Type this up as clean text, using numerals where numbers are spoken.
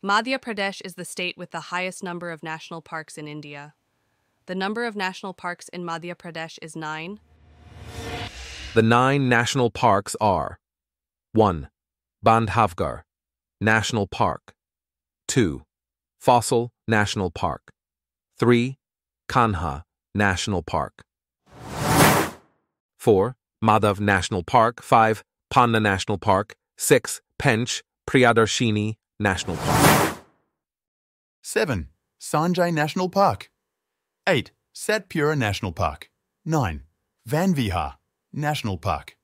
Madhya Pradesh is the state with the highest number of national parks in India. The number of national parks in Madhya Pradesh is 9. The 9 national parks are 1. Bandhavgarh National Park 2. Fossil National Park 3. Kanha National Park 4. Madhav National Park 5. Panna National Park 6. Pench Priyadarshini National Park 7. Sanjay National Park 8. Satpura National Park 9. Van Vihar National Park